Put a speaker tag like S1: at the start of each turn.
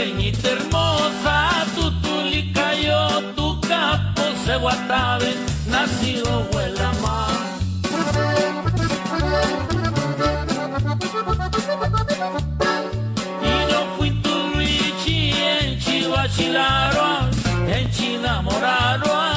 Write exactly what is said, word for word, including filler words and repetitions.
S1: pequeñita hermosa, tu tulica yo, tu capo se guatabe, nacido huela más. Y yo fui tu Richie en Chihuahua, en Chinamoraron.